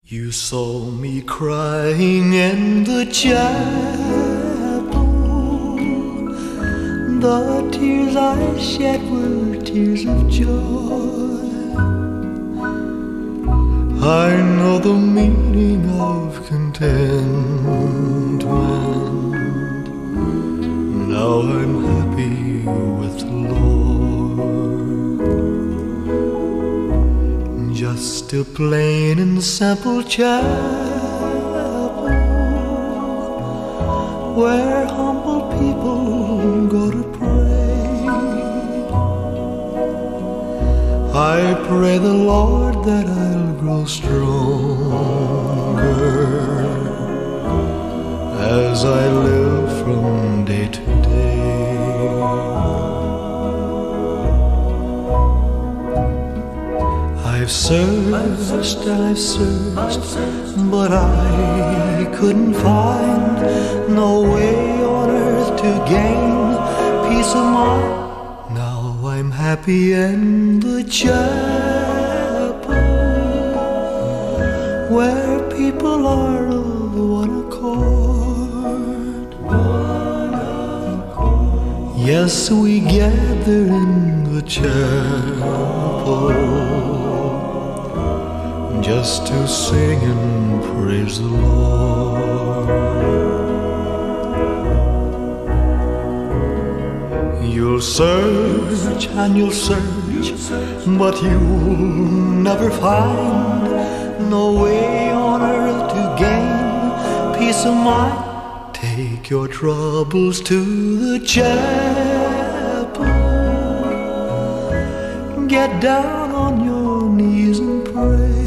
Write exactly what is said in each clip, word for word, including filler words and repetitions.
You saw me crying in the chapel. The tears I shed were tears of joy. I know the meaning of contentment. Now I'm happy with the Lord. Just a plain and simple chapel where humble people go to pray. I pray the Lord that I'll grow stronger as I live from day to day. I've searched, I've searched, but I couldn't find no way on earth to gain peace of mind. Now I'm happy in the chapel where people are of one accord. One accord. Yes, we gather in the chapel just to sing and praise the Lord. You'll search and you'll search, but you'll never find no way on earth to gain peace of mind. Take your troubles to the chapel. Get down on your knees and pray.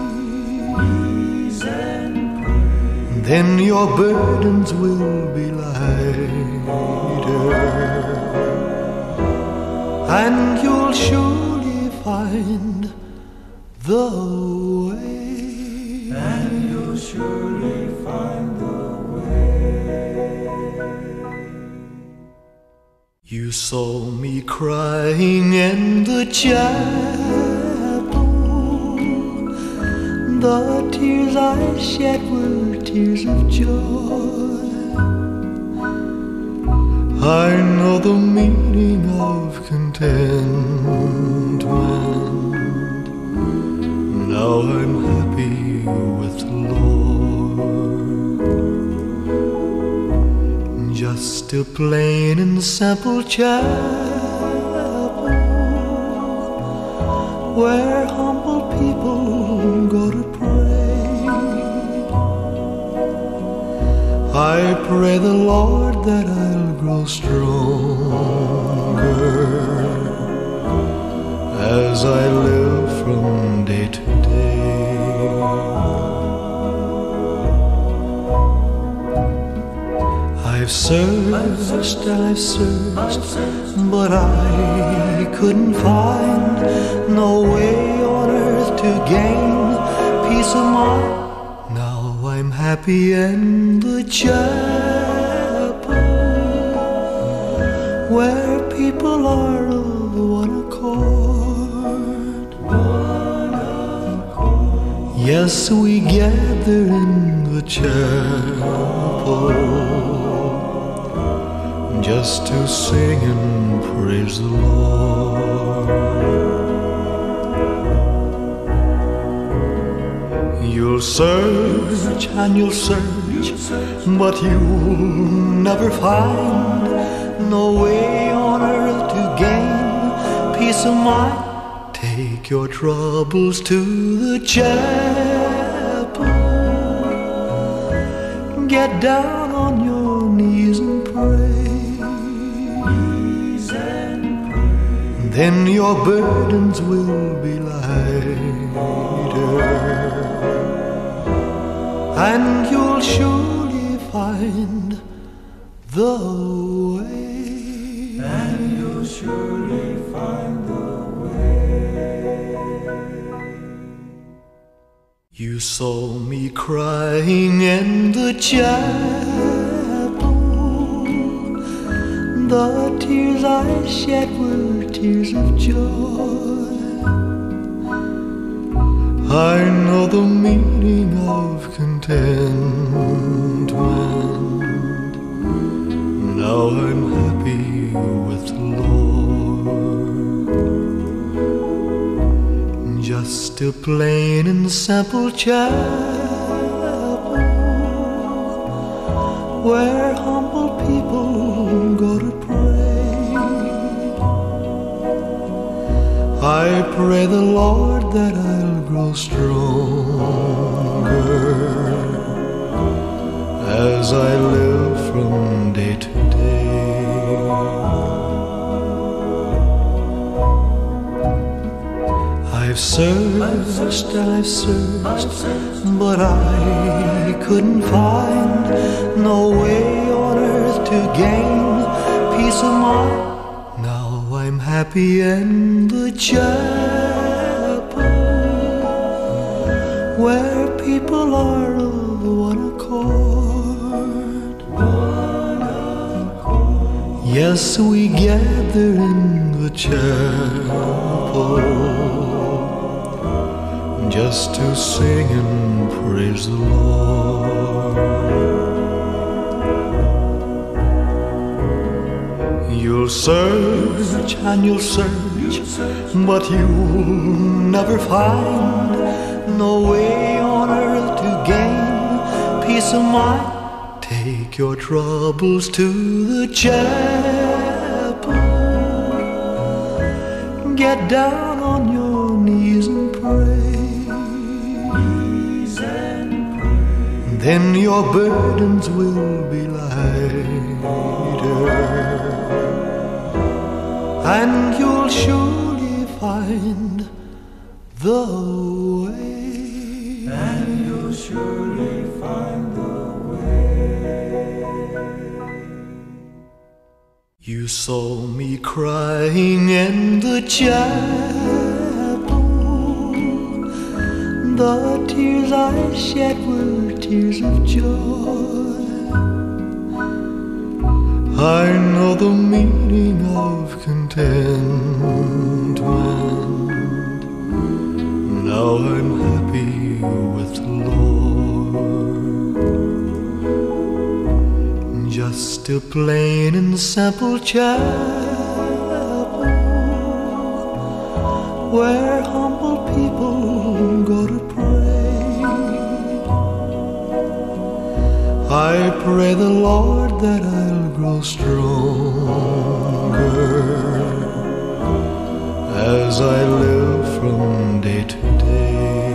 Then your burdens will be lighter, and you'll surely find the way. And you'll surely find the way. You saw me crying in the chapel. The tears I shed were tears of joy. I know the meaning of contentment. Now I'm happy with the Lord. Just a plain and simple chapel where humble people go to pray. I pray the Lord that I'll grow stronger as I live from day to day. I've searched, I've searched, but I couldn't find no way on earth to gain peace of mind. Now I'm happy in the chapel where people are of one accord. One accord. Yes, we gather in the chapel just to sing and praise the Lord. You'll search and you'll search, but you'll never find no way on earth to gain peace of mind. Take your troubles to the chapel. Get down on your knees and pray. Then your burdens will be lighter, and you'll surely find the way. And you'll surely find the way. You saw me crying in the chapel. The tears I shed were tears of joy. I know the meaning contentment. Now I'm happy with the Lord. Just a plain and simple chapel where humble people go to pray. I pray the Lord that I'll grow stronger as I live from day to day. I've searched, I've searched, but I couldn't find no way on earth to gain peace of mind. Now I'm happy in the chapel where people are of one accord. One accord. Yes, we gather in the chapel just to sing and praise the Lord. You'll search and you'll search, but you'll never find no way on earth to gain peace of mind. Take your troubles to the chapel. Get down on your knees and pray. Then your burdens will be lighter, and you'll surely find the way. And you'll surely find the way. You saw me crying in the chapel. The tears I shed were tears of joy. I know the meaning of contentment. Now I'm happy with the Lord. Just a plain and simple chapel where humble people go to pray. I pray the Lord that I'll grow stronger as I live from day to day.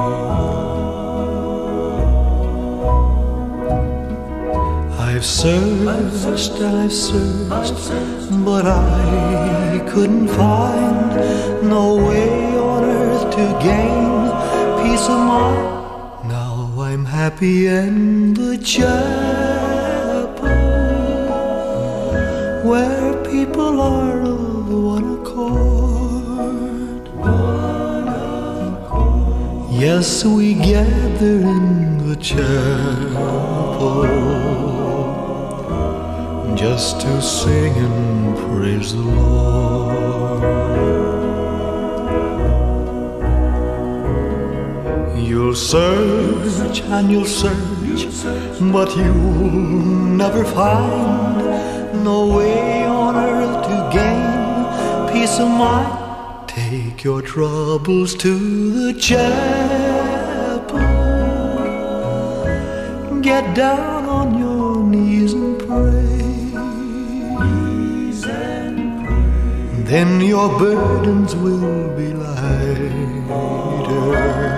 I've searched, I've searched, but I couldn't find no way on earth to gain peace of mind. Now I'm happy in the chapel where people are of one accord. One accord. Yes, we gather in the chapel just to sing and praise the Lord. You'll search and you'll search, but you'll never find no way on earth to gain peace of mind. Take your troubles to the chapel. Get down on your knees and pray. Then your burdens will be lighter,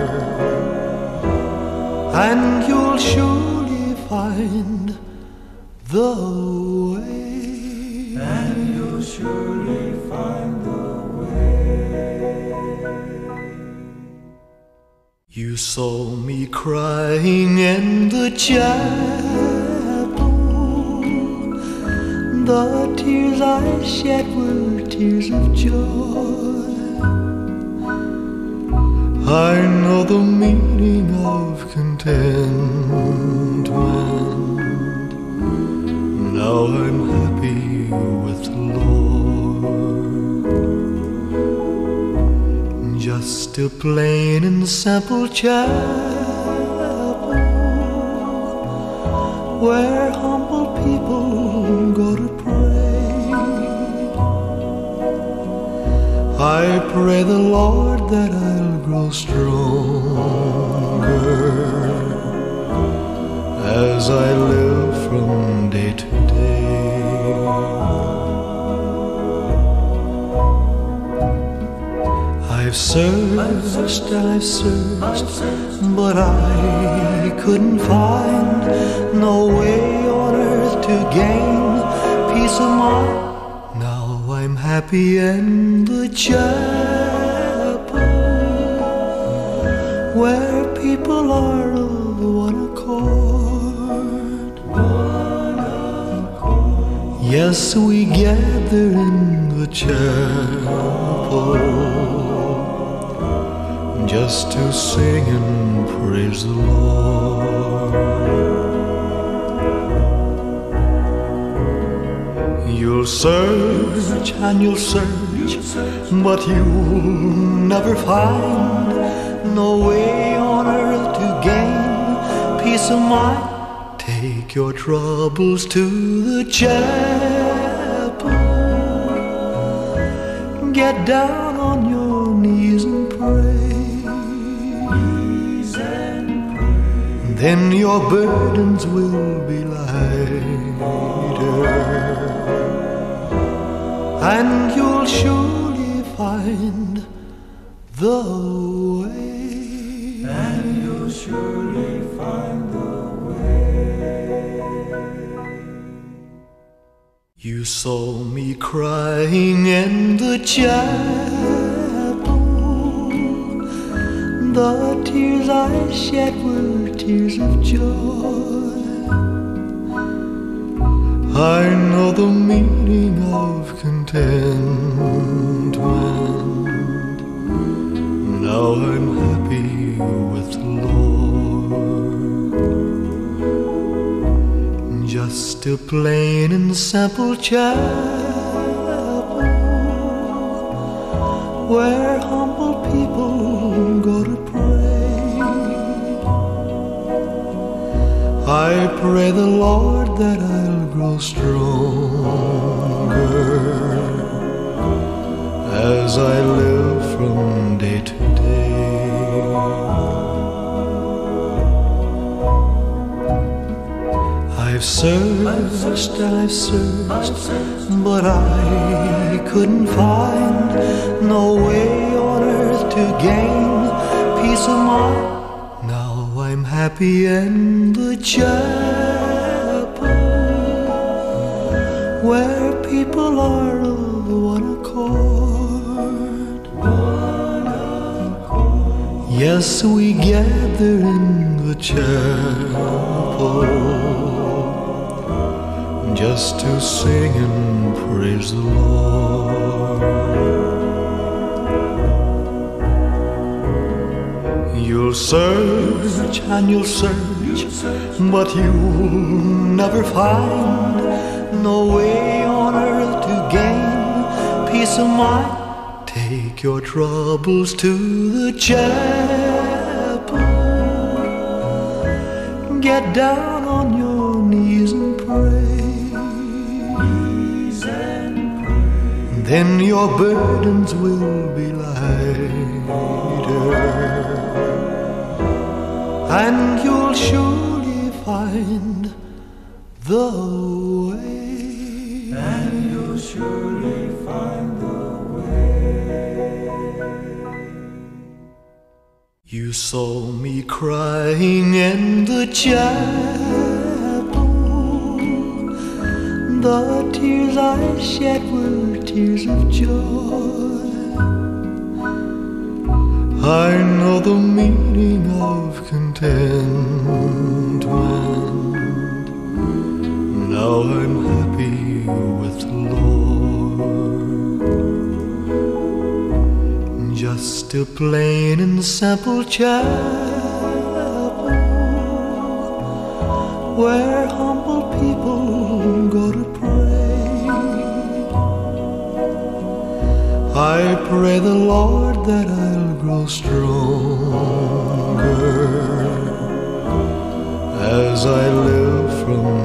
and you'll surely find the way. And you'll surely find the way. You saw me crying in the chapel. The tears I shed were tears of joy. I know the meaning of contentment. Now I'm happy with the Lord. Just a plain and simple chapel where humble people go to pray. I pray the Lord that I'll grow stronger as I live from day to day. I've searched and I've searched, but I couldn't find no way on earth to gain peace of mind. Now I'm happy in the chapel, where people are of one accord. Yes, we gather in the chapel just to sing and praise the Lord. You'll search and you'll search, but you'll never find no way on earth to gain peace of mind. Take your troubles to the chapel, get down on your knees and pray. Then your burdens will be lighter, and you'll surely find the way. And you'll surely find the way. You saw me crying in the chapel. The tears I shed were tears of joy. I know the meaning of contentment. Now I'm happy with the Lord. Just a plain and simple chapel, where humble people go to pray. I pray the Lord that I'll grow stronger as I live from day to day. I've searched and I've searched, but I couldn't find no way on earth to gain peace of mind. Now I'm happy in the chapel, where people are of one accord. Yes, we gather in the chapel just to sing and praise the Lord. You'll search and you'll search, but you'll never find no way on earth to gain peace of mind. Take your troubles to the chapel, get down on your knees and pray. Then your burdens will be lighter, and you'll surely find the way. And you'll surely find the way. You saw me crying in the chapel. The tears I shed were tears of joy. I know the meaning of contentment. Now I'm happy with the Lord. Just a plain and simple chapel, where humble people go to pray. I pray the Lord that I'll grow stronger as I live from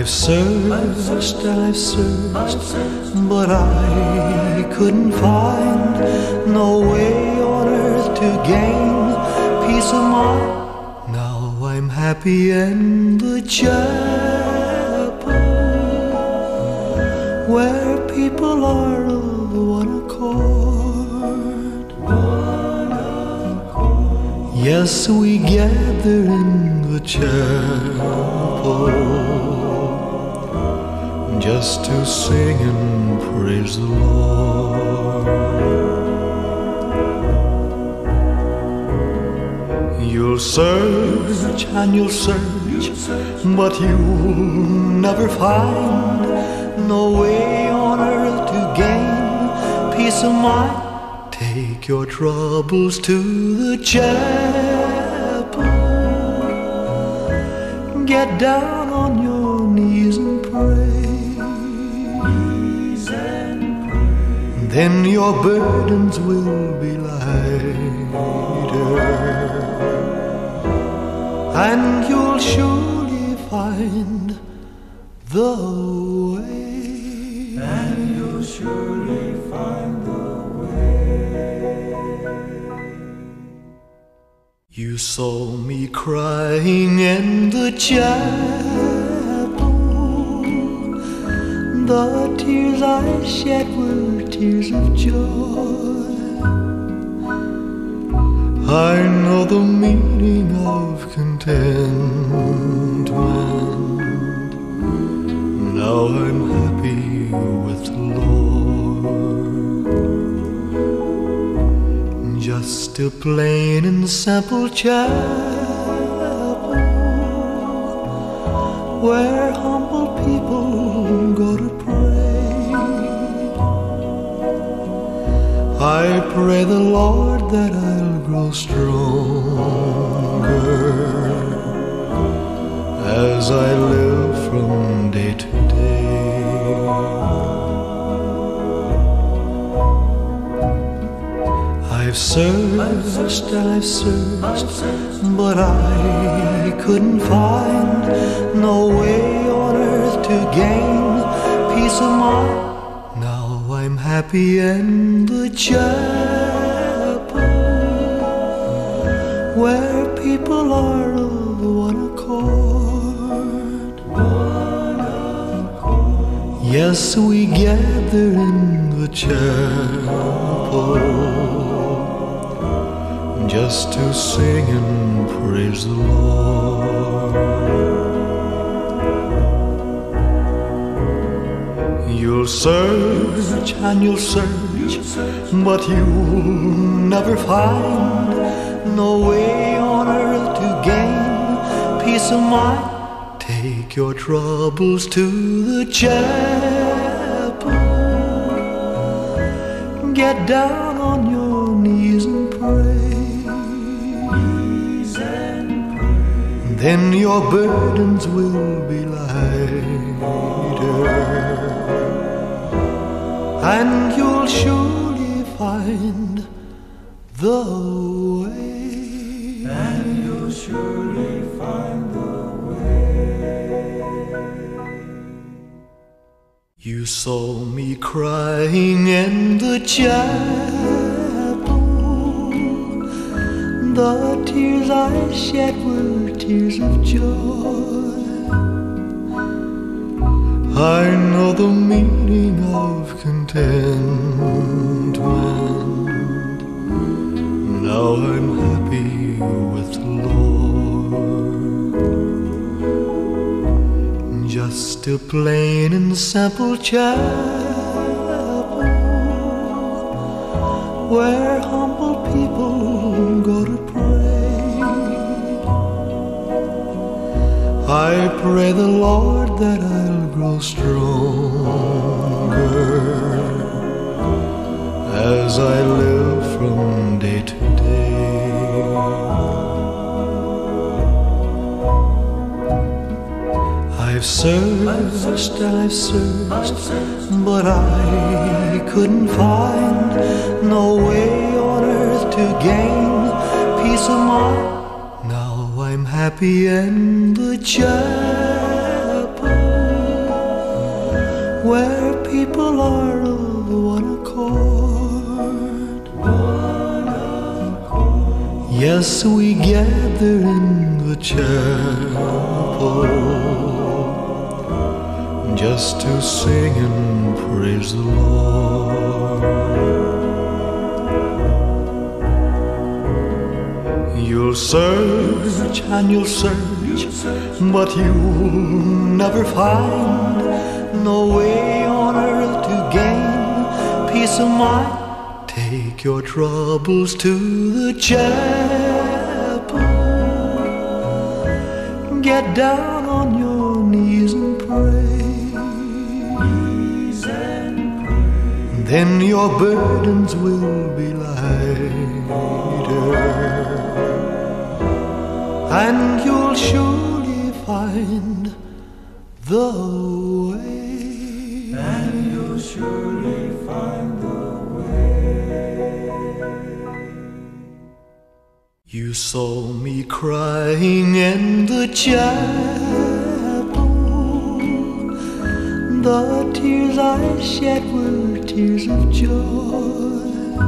I've searched, I've searched, but I couldn't find no way on earth to gain peace of mind. Now I'm happy in the chapel, where people are of one accord. One accord. Yes, we gather in the chapel just to sing and praise the Lord. You'll search and you'll search, but you'll never find no way on earth to gain peace of mind. Take your troubles to the chapel, get down on your knees and pray. Then your burdens will be lighter, and you'll surely find the way. And you'll surely find the way. You saw me crying in the chapel. The tears I shed were tears of joy. I know the meaning of contentment. Now I'm happy with the Lord. Just a plain and simple chapel, where humble people go to pray. I pray the Lord that I'll grow stronger as I live from day to day. I've searched, I've searched, but I couldn't find no way on earth to gain peace of mind. Now I'm happy in the chapel, where people are of one accord. One accord. Yes, we gather in the chapel just to sing and praise the Lord. You'll search and you'll search, but you'll never find no way on earth to gain peace of mind. Take your troubles to the chapel, get down on your knees and pray. Then your burdens will be lighter, and you'll surely find the way. And you'll surely find the way. You saw me crying in the chapel. The tears I shed were tears of joy. I know the meaning of contentment. Now I'm happy with the Lord. Just a plain and simple chapel, where humble people go to pray. I pray the Lord that I'll grow stronger as I live from day to day. I've searched, I've searched, but I couldn't find no way on earth to gain peace of mind. Now I'm happy in the chapel, where people are of one accord. One accord. Yes, we gather in the chapel just to sing and praise the Lord. You'll search and you'll search, but you'll never find no way on earth to gain peace of mind. Take your troubles to the chapel. Get down on your knees and pray. Knees and pray. Then your burdens will be lighter, and you'll surely find the way. And you'll surely find the way. You saw me crying in the chapel. The tears I shed were tears of joy.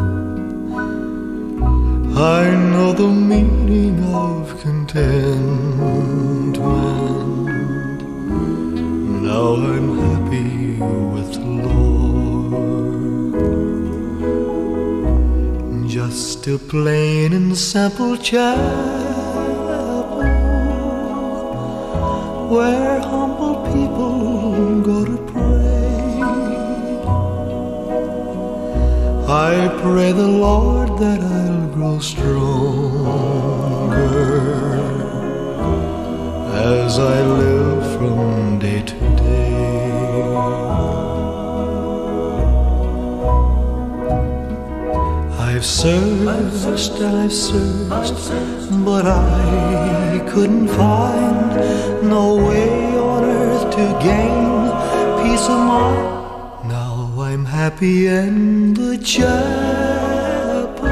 I know the meaning of contentment. Now I'm happy with the Lord. Just a plain and simple chapel where humble people go to pray. I pray the Lord that I'll grow stronger as I live from day to day. I've searched and I've searched, but I couldn't find no way on earth to gain peace of mind. Now I'm happy in the chapel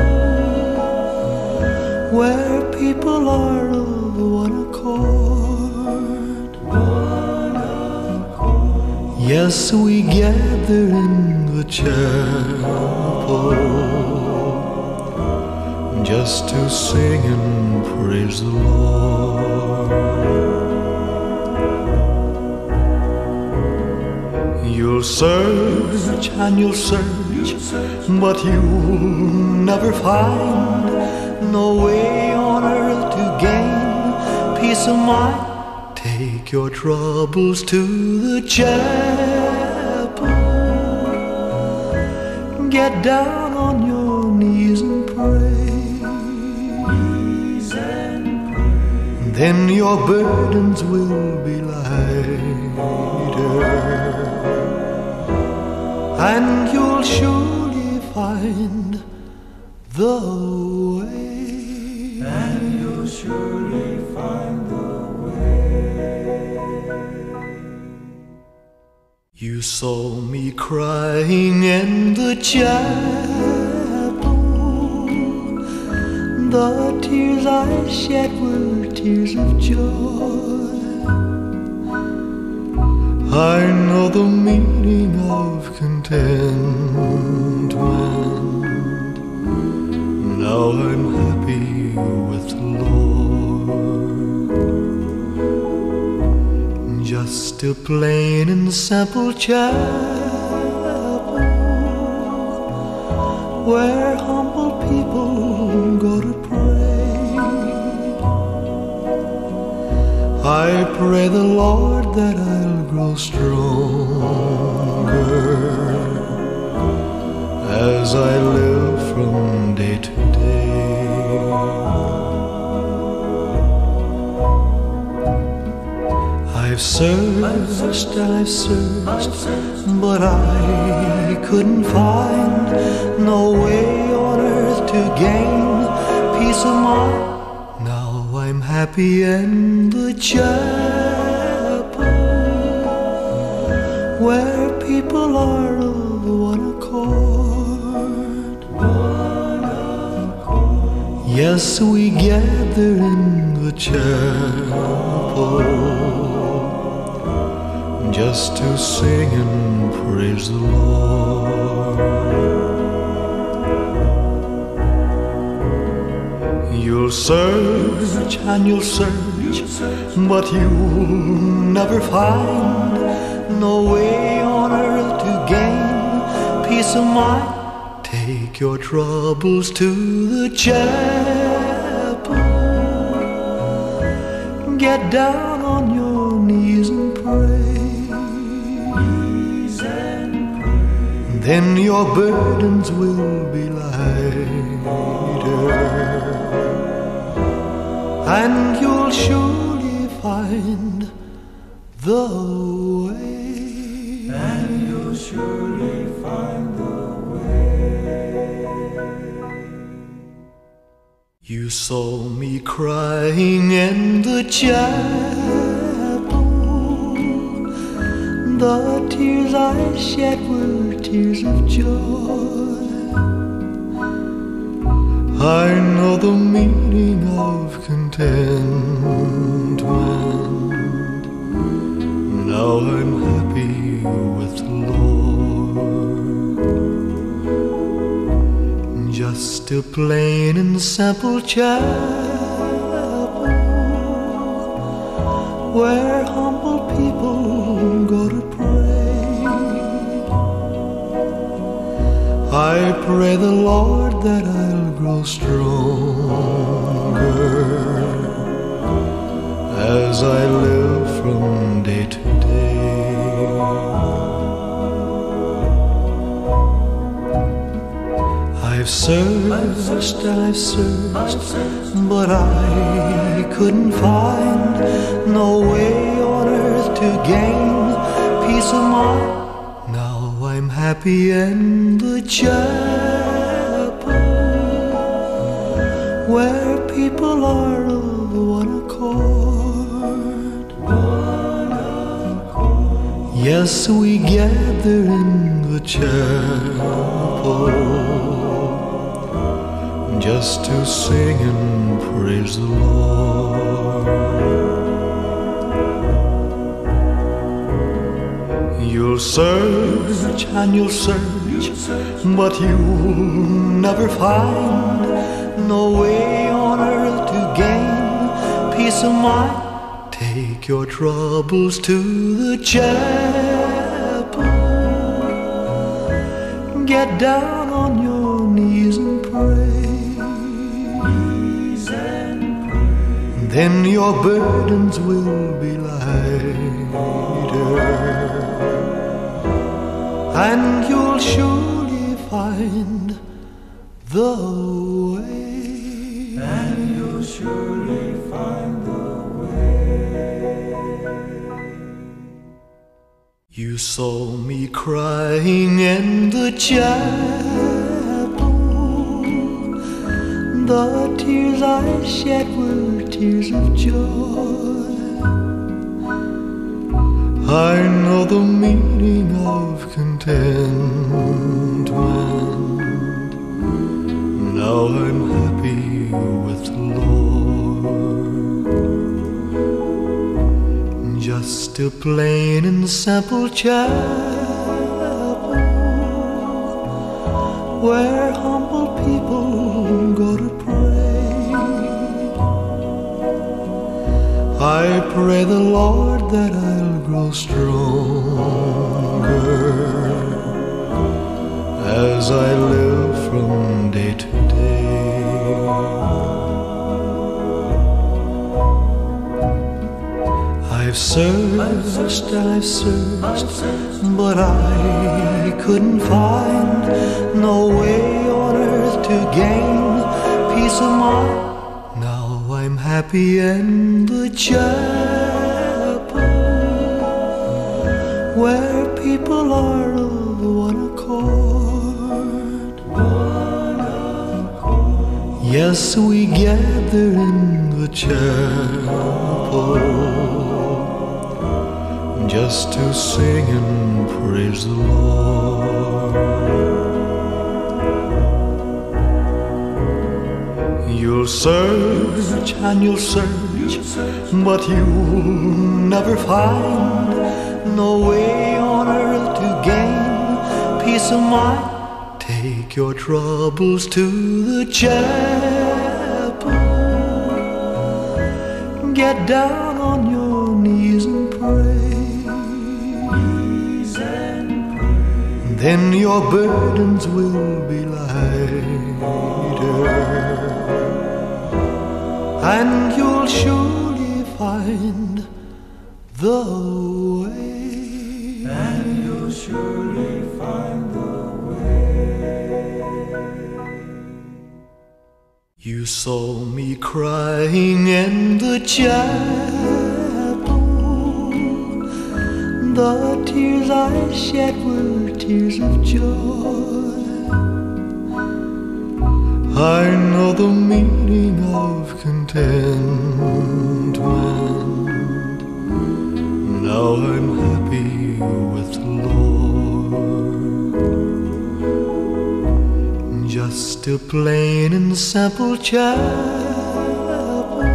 where people are of one accord. One accord. Yes, we gather in the chapel just to sing and praise the Lord. You'll search and you'll search, but you'll never find no way on earth to gain peace of mind. Take your troubles to the chapel. Get down on your knees and pray. Knees and pray. Then your burdens will be lighter, and you'll surely find the way. And you'll surely find the way. You saw me crying in the chapel. The tears I shed were tears of joy. I know the meaning of contentment. Now I'm happy with the Lord. Just a plain and simple chapel where humble people go to pray. I pray the Lord that I'll grow stronger as I live from day to day. I've searched and I've searched, but I couldn't find no way on earth to gain peace of mind. Now I'm happy in the chapel where people are of one accord. One accord. Yes, we gather in the chapel just to sing and praise the Lord. You'll search and you'll search, but you'll never find no way on earth to gain peace of mind. Take your troubles to the chapel. Get down on your knees and pray. Knees and pray. Then your burdens will be lighter, and you'll surely find the way. And you'll surely find the way. You saw me crying in the chapel. The tears I shed were tears of joy. I know the meaning of contentment. Now I'm happy with the Lord. Just a plain and simple chapel where humble people go to pray. I pray the Lord that I'll grow stronger as I live from day to day. I've searched, I've searched, but I couldn't find no way on earth to gain peace of mind. Now I'm happy in the chapel where people are of one accord. One accord. Yes, we gather in the chapel just to sing and praise the Lord. You'll search and you'll search, but you'll never find no way on earth to gain peace of mind. Take your troubles to the chapel. Get down on your knees and pray. Knees and pray. Then your burdens will be lighter, and you'll surely find the way. And you'll surely find the way. You saw me crying in the chapel. The tears I shed were tears of joy. I know the meaning of contentment. Now I'm happy with the Lord. Just a plain and simple chapel where humble people go to pray. I pray the Lord that I'll grow stronger as I live from day to day. I've searched, I've searched, but I couldn't find no way on earth to gain peace of mind. Now I'm happy in the chapel where people are of one accord. One accord. Yes, we gather in the chapel just to sing and praise the Lord. You'll search and you'll search, but you'll never find no way on earth to gain peace of mind. Take your troubles to the chapel. Get down on your knees and pray. Then your burdens will be lighter, and you'll surely find the way. And you'll surely find the way. You saw me crying in the chapel. The tears I shed were tears of joy. I know the meaning of contentment. Now I'm happy with the Lord. Just a plain and simple chapel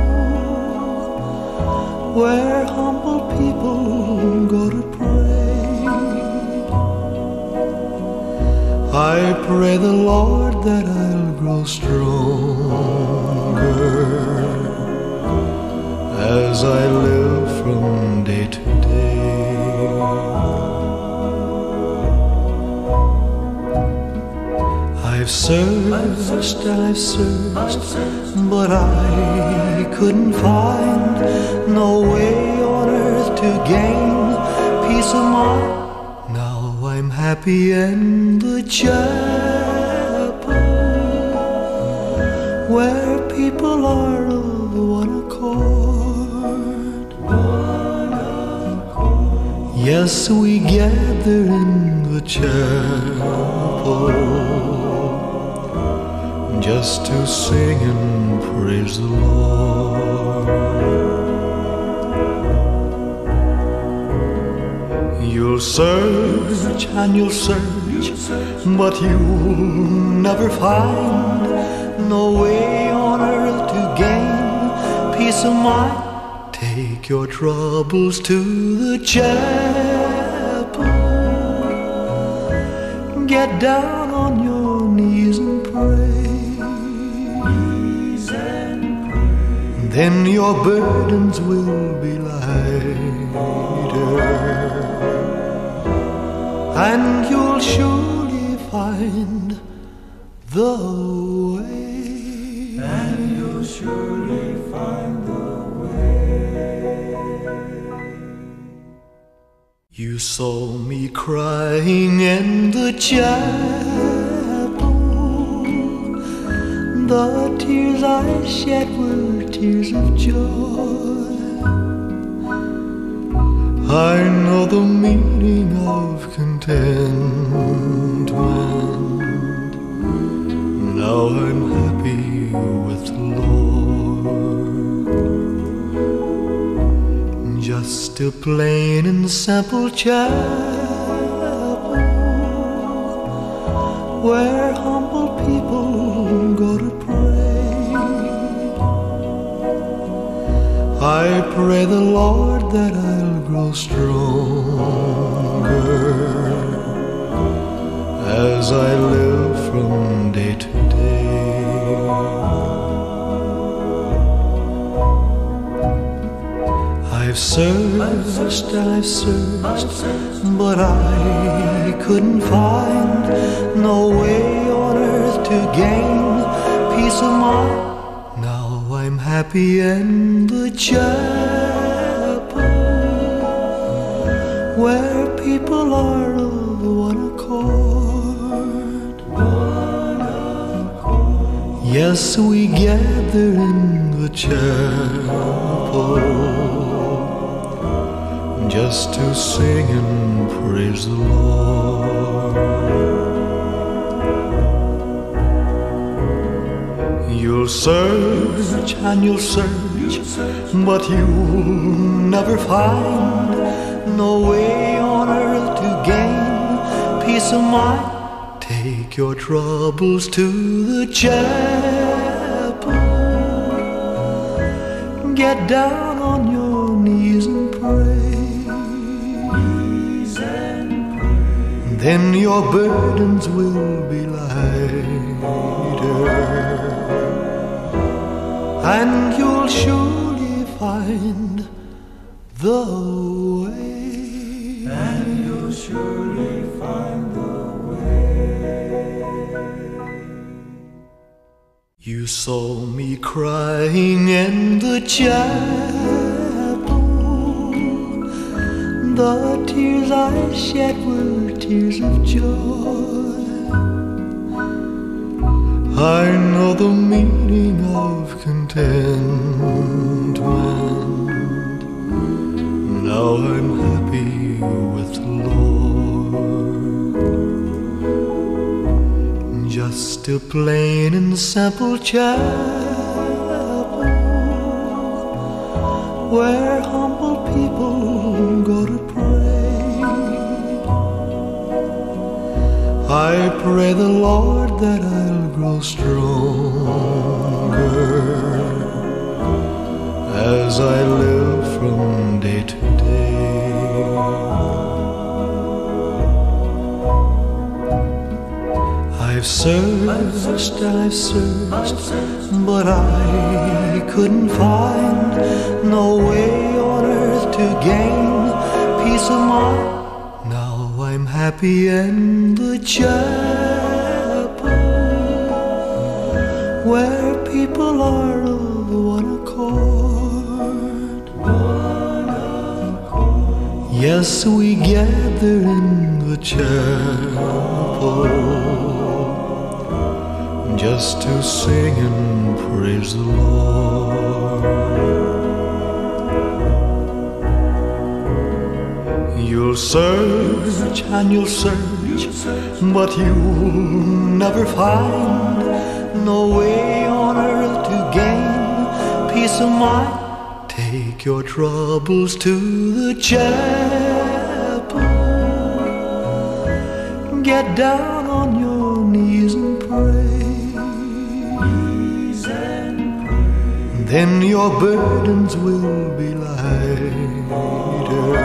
where humble people go to pray. I pray the Lord that I'll grow stronger as I live from day to day. I've searched and I've searched, but I couldn't find no way on earth to gain peace of mind. Now I'm happy in the chapel where people are of one accord. One accord. Yes, we gather in the chapel just to sing and praise the Lord. You'll search and you'll search, but you'll never find no way on earth to gain peace of mind. Take your troubles to the chapel. Get down on your knees and pray. Then your burdens will be lighter, and you'll surely find the way. And you'll surely find the way. You saw me crying in the chapel. The tears I shed were tears of joy. I know the meaning of contentment. Now I'm happy with the Lord. Just a plain and simple chapel where humble people go to pray. I pray the Lord that I'll grow stronger as I live from day to day. I've searched and I've searched, but I couldn't find no way on earth to gain peace of mind. Now I'm happy in the chapel where people are of one accord. One accord. Yes, we gather in the chapel just to sing and praise the Lord. You'll search and you'll search, but you'll never find no way on earth to gain peace of mind. Take your troubles to the chapel. Get down on your knees and pray. then your burdens will be lighter, and you'll surely find the way. And you'll surely find the way. You saw me crying in the chapel. The tears I shed were tears of joy. I know the meaning of contentment. Now I'm happy with the Lord. Just a plain and simple chapel where humble people go to pray. I pray the Lord that I'll grow stronger as I live from day to day. I've searched, I've searched, but I couldn't find no way on earth to gain peace of mind. Now I'm happy in the chapel where people are of one accord. One accord. Yes, we gather in the chapel just to sing and praise the Lord. You'll search and you'll search, but you'll never find no way on earth to gain peace of mind. Take your troubles to the chapel. Get down on your knees and pray. Knees and pray. Then your burdens will be lighter,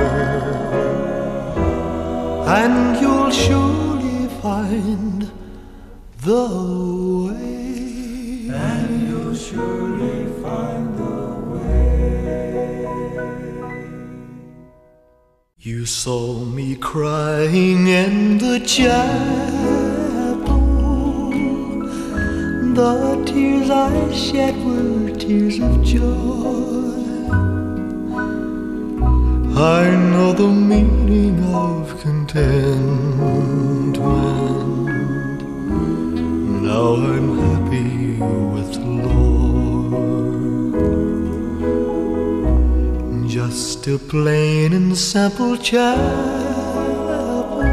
and you'll surely find the way. And you'll surely find the way. You saw me crying in the chapel. The tears I shed were tears of joy. I know the meaning of contentment. Now I'm happy with the Lord. Just a plain and simple chapel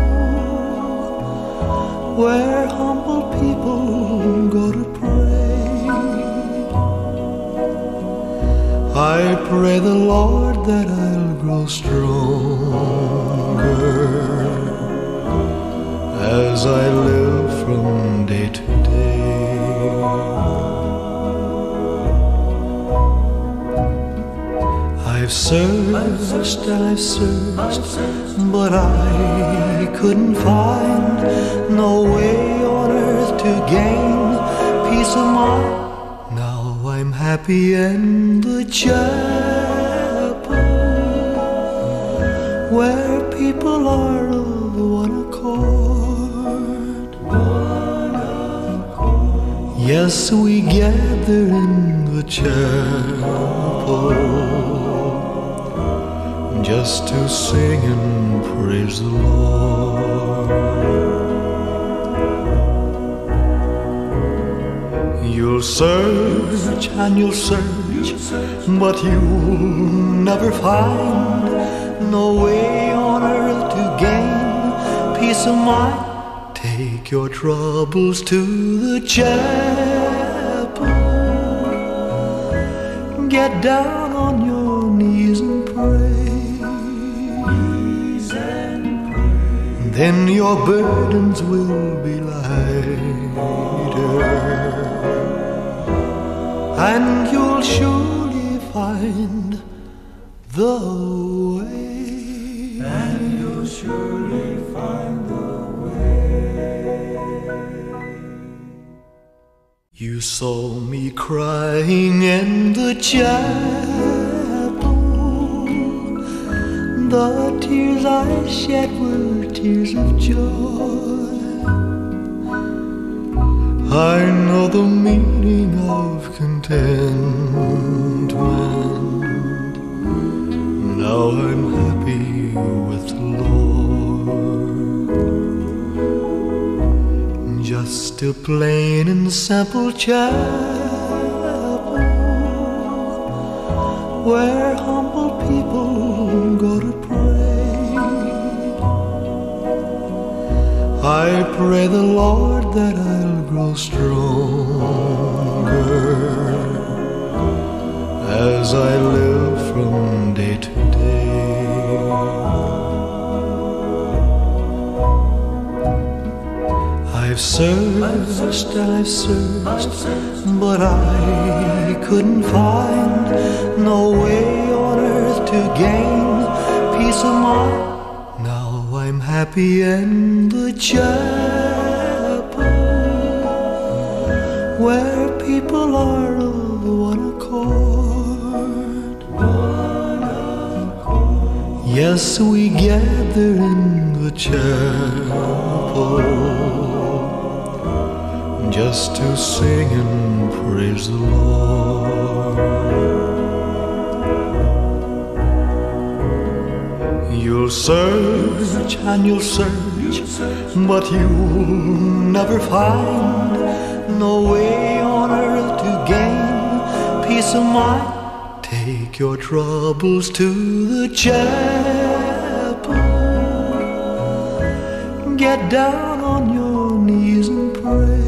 where humble people go to pray. I pray the Lord that I'll grow stronger as I live from day to day. I've searched, I've searched, but I couldn't find no way on earth to gain peace of mind. Now I'm happy in the chapel where people are of one accord. One accord. Yes, we gather in the chapel just to sing and praise the Lord. You'll search and you'll search, but you'll never find no way on earth to gain peace of mind. Take your troubles to the chapel. Get down on your knees and pray. Knees and pray. Then your burdens will be lighter, and you'll surely find the way. And you'll surely find the way. You saw me crying in the chapel. The tears I shed were tears of joy. I know the meaning of contentment. Now I'm happy with the Lord. Just a plain and simple chapel where humble people go to pray. I pray the Lord that I'll grow stronger as I live from day to day. I've searched and I've searched, but I couldn't find no way on earth to gain peace of mind. Now I'm happy in the chapel where people are of one accord. One accord. Yes, we gather in the chapel just to sing and praise the Lord. You'll search and you'll search, but you'll never find no way on earth to gain peace of mind. Take your troubles to the chapel. Get down on your knees and pray.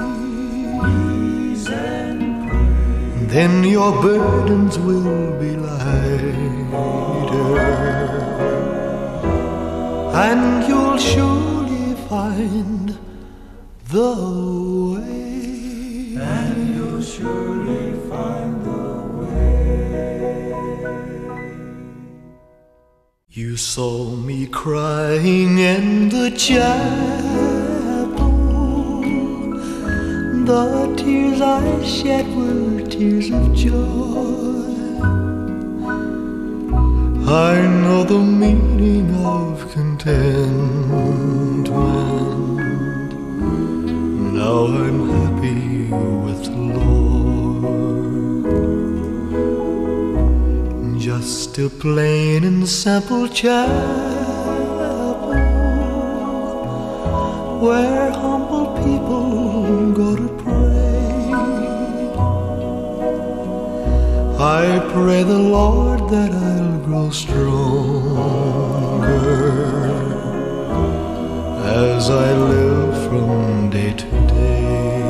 Then your burdens will be lighter, and you'll surely find the way. And you'll surely find the way. You saw me crying in the chapel. The tears I shed were tears of joy. I know the meaning of contentment. Now I'm happy with the Lord. Just a plain and simple chapel where humble people go to pray. I pray the Lord that I'll grow stronger as I live from day to day.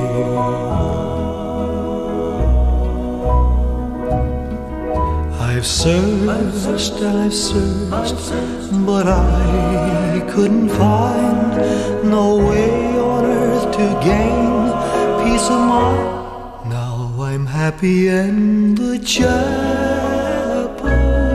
I've searched and I've searched, but I couldn't find no way on earth to gain peace of mind. Now I'm happy in the chapel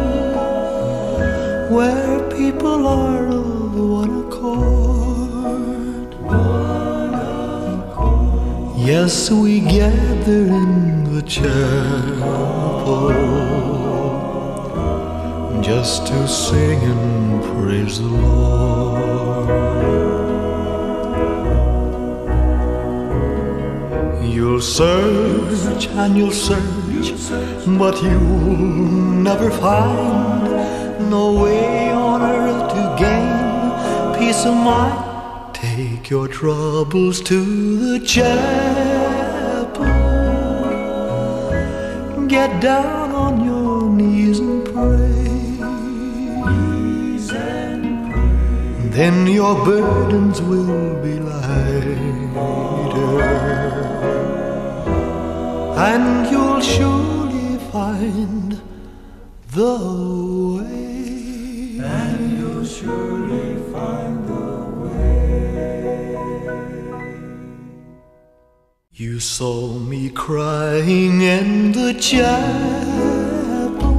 where people are of one accord. One accord. Yes, we gather in the chapel just to sing and praise the Lord. You'll search and you'll search, but you'll never find no way on earth to gain peace of mind. Take your troubles to the chapel. Get down on your knees and pray. Then your burdens will be lighter, and you'll surely find the way. And you'll surely find the way. You saw me crying in the chapel.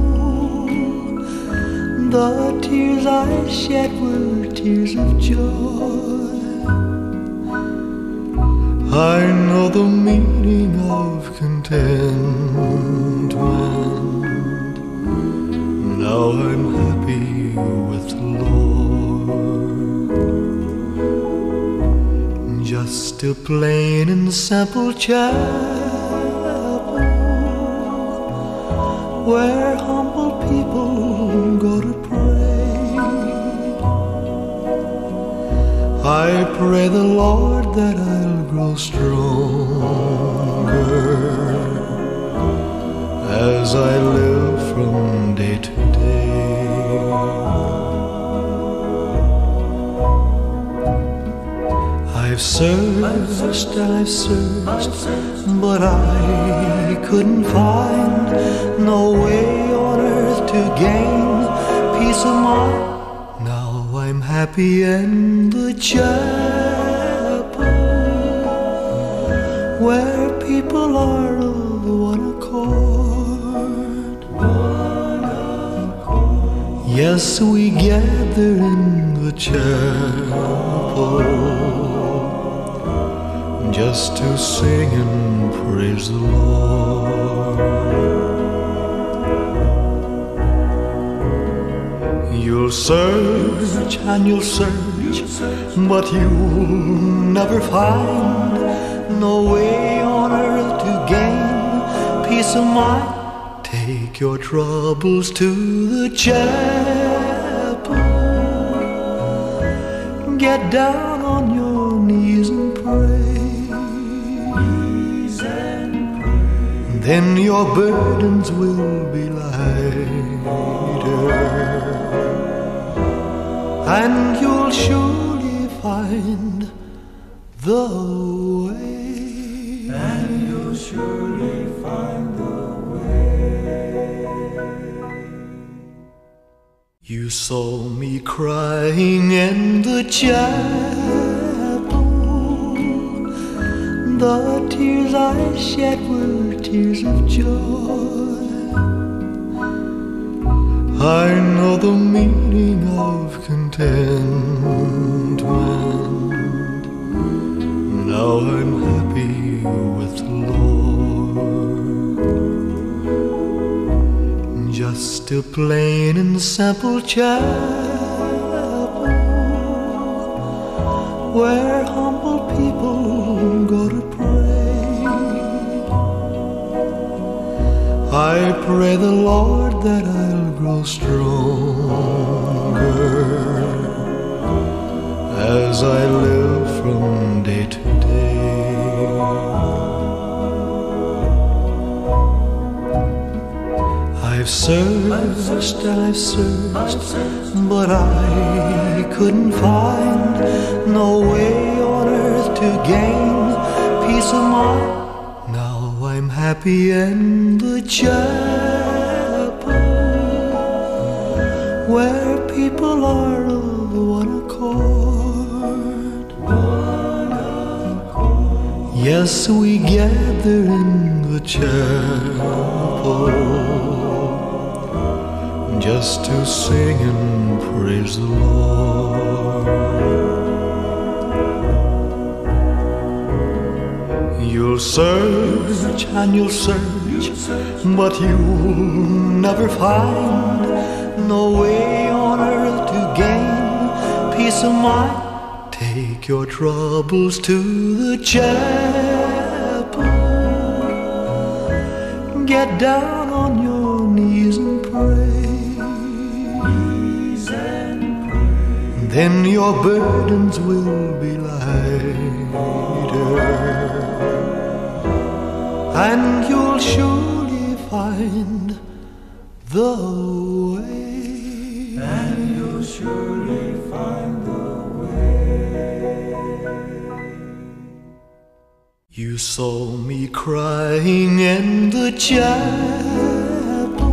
The tears I shed were tears of joy. I know the meaning of contentment. Now I'm happy with the Lord. Just a plain and simple chapel where humble people go to pray. I pray the Lord that I'll grow stronger as I live from day to day. I've searched, I've searched, but I couldn't find no way on earth to gain peace of mind. Now I'm happy in the chapel where people are of one accord. One accord. Yes, we gather in the chapel just to sing and praise the Lord. You'll search and you'll search, but you'll never find no way on earth to gain peace of mind. Take your troubles to the chapel. Get down on your knees and pray. Then your burdens will be lighter, and you'll surely find the way. And you'll surely find the way. You saw me crying in the chapel. The tears I shed were tears of joy. I know the meaning of contentment. Now I'm happy with the Lord. Just a plain and simple chapel where humble people go to pray. I pray the Lord that I'll grow stronger as I live from day to day. I've searched, I've searched, but I couldn't find no way on earth to gain peace of mind. Now I'm happy in the chapel where people are of one accord. One accord. Yes, we gather in the chapel just to sing and praise the Lord. You'll search and you'll search, but you'll never find no way on earth to gain peace of mind. Take your troubles to the chapel. Get down on your knees and pray. Then your burdens will be lighter, and you'll surely find the way. And you'll surely find the way. You saw me crying in the chapel.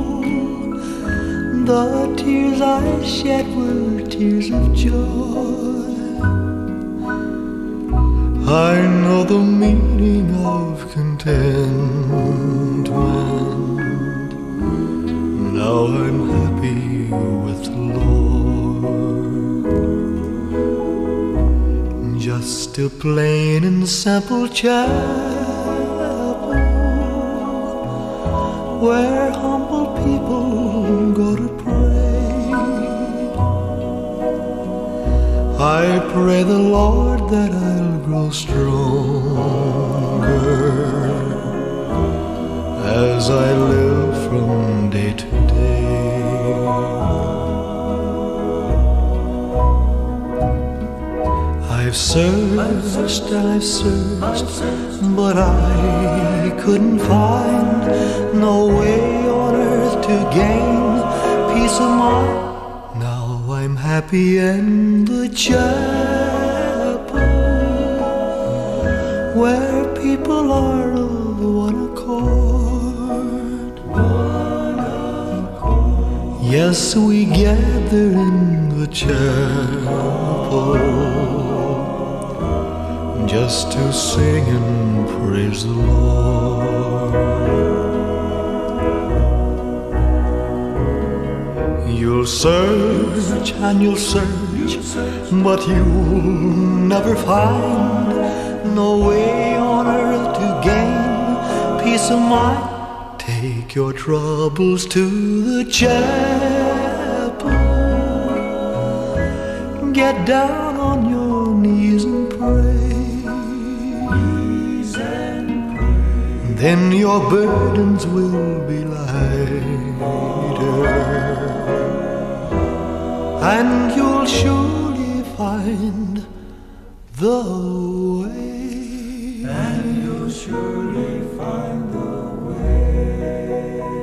The tears I shed were tears of joy. I know the meaning of contentment. Now I'm happy with the Lord. Just Just a plain and simple chapel where humble people go to pray. I pray the Lord that I'll grow stronger as I live from day to day. I've searched, I've searched, but I couldn't find no way on earth to gain peace of mind. Now I'm happy in the chapel where people are of one accord. One accord. Yes, we gather in the chapel just to sing and praise the Lord. You'll search and you'll search, but you'll never find no way on earth to gain peace of mind. Take your troubles to the chapel. Get down on your knees and pray. Then your burdens will be lighter, and you'll surely find the way. And you'll surely find the way.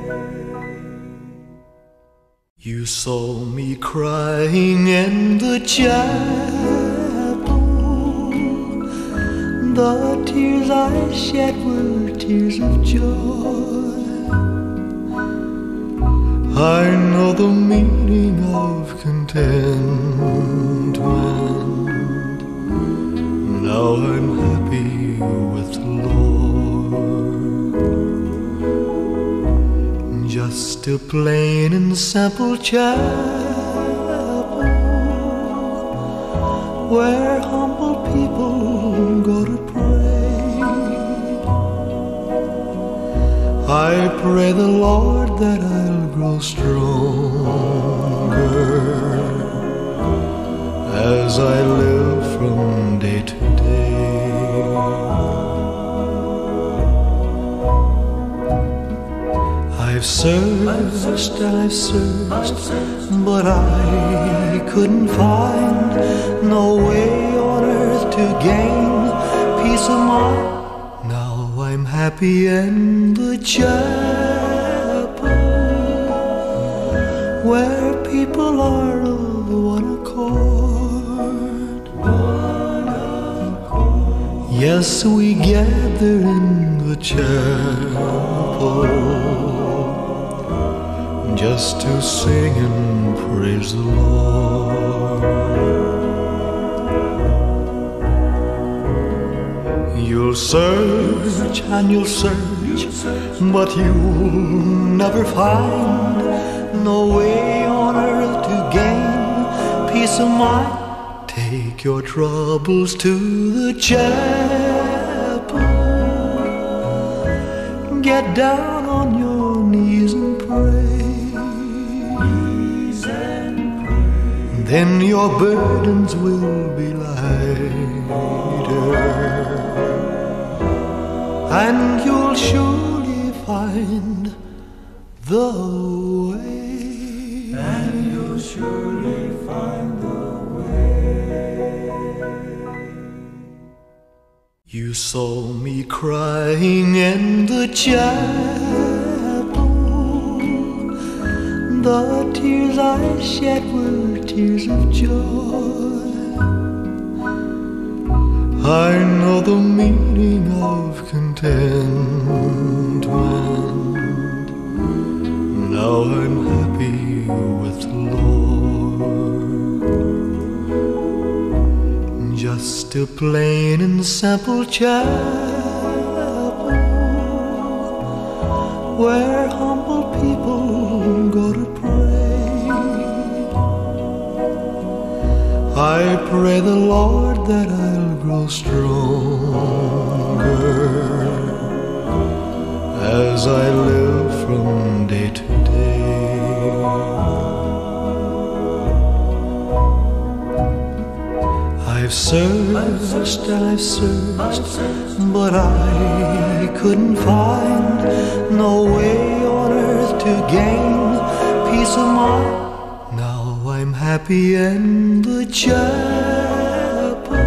You saw me crying in the chapel. The tears I shed were tears of joy. I know the meaning of contentment. Now I'm happy with the Lord. Just a plain and simple chapel where humble people go to pray. I pray the Lord that I'll grow stronger as I live from day to day. I've searched, I've searched, but I couldn't find no way on earth to gain peace of mind. Now I'm happy in the chapel where people are of one accord. One accord. Yes, we gather in the chapel just to sing and praise the Lord. You'll search and you'll search, but you'll never find no way on earth to gain peace of mind. Take your troubles to the chapel. Get down on your knees and pray. Then your burdens will be lighter, and you'll surely find the way. And you'll surely find the way. You saw me crying in the chapel. The tears I shed were tears of joy. I know the meaning of contentment. Now I'm happy with the Lord. Just a plain and simple chapel where humble people go to pray. I pray the Lord that I'll grow stronger as I live from day to day. I've searched and I've searched, but I couldn't find no way on earth to gain peace of mind. Now I'm happy in the chapel,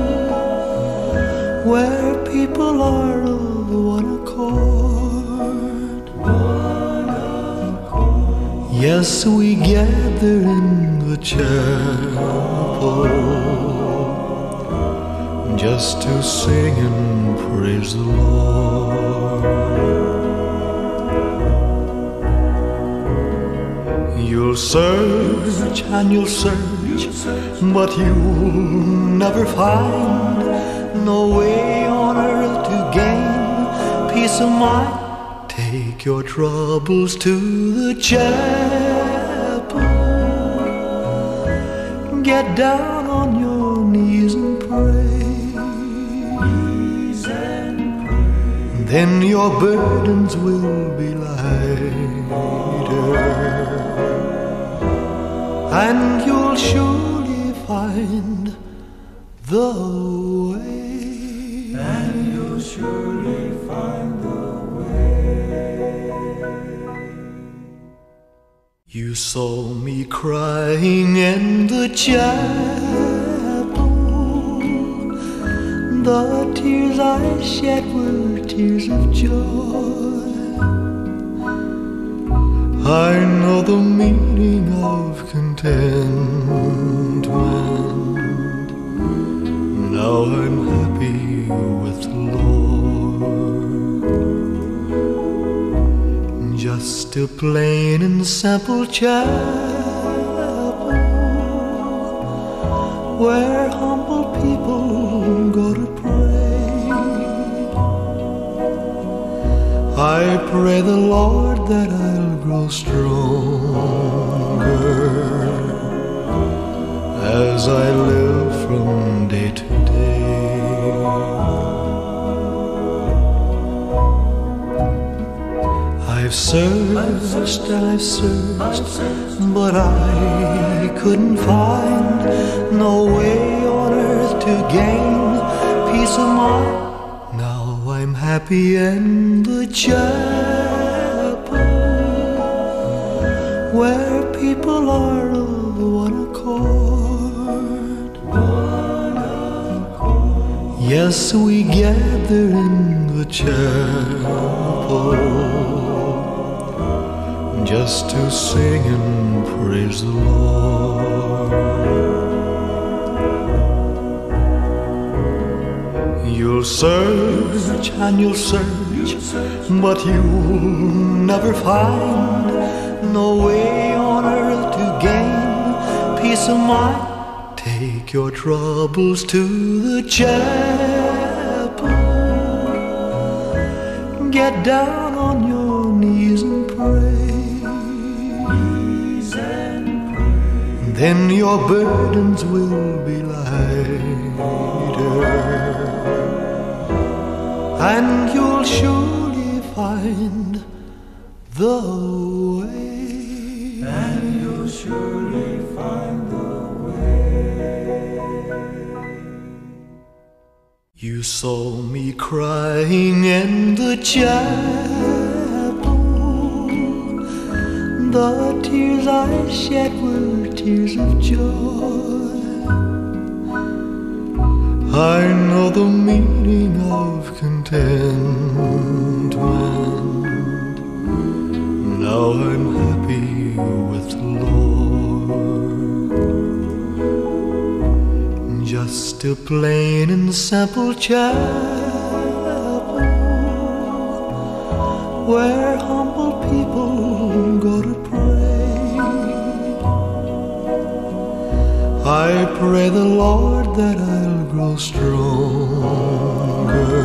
where people are of one accord. One accord. Yes, we gather in the chapel just to sing and praise the Lord. You'll search and you'll search, but you'll never find no way on earth to gain peace of mind. Take your troubles to the chapel, get down on your knees and pray. Then your burdens will be lighter, and you'll surely find the way. And you'll surely find the way. You saw me crying in the chapel. The tears I shed were tears of joy. I know the meaning of contentment. Now I'm happy with the Lord. Just a plain and simple chapel, where humble people go to pray. I pray the Lord that I'll grow stronger as I live from day to day. I've searched and I've searched, but I couldn't find no way on earth to gain peace of mind. Now I'm happy in the chapel, where people are of one accord. One accord. Yes, we gather in the chapel just to sing and praise the Lord. You'll search and you'll search, but you'll never find no way on earth to gain peace of mind. Take your troubles to the chapel, get down on your knees and pray. Then your burdens will be lighter, and you'll surely find the way. And you'll surely find the way. You saw me crying in the chapel. The tears I shed were tears of joy. I know the meaning of contentment. Now I'm happy with the Lord. Just a plain and simple chapel, where humble people go to pray. I pray the Lord that I'll grow stronger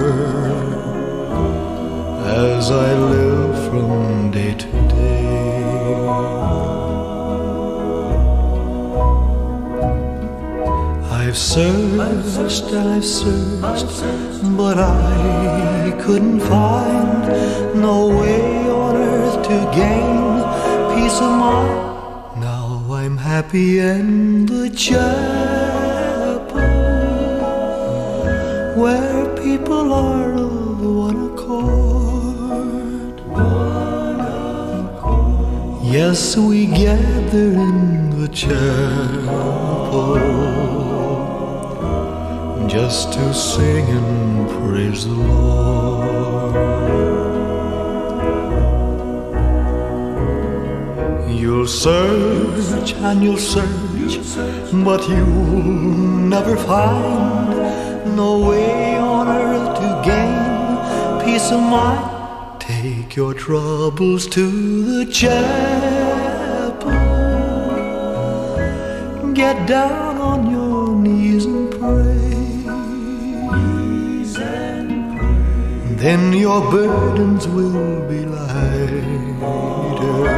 as I live from day to day. I've searched, I've searched, but I couldn't find no way on earth to gain peace of mind. Now I'm happy in the chapel, where people are of one accord. One accord. Yes, we gather in the chapel just to sing and praise the Lord. You'll search and you'll search, but you'll never find no way on earth to gain peace of mind. Take your troubles to the chapel, get down on your knees and pray. Knees and pray. Then your burdens will be lighter,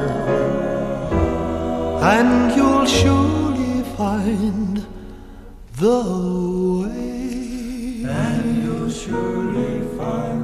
and you'll surely find the way. And you'll surely find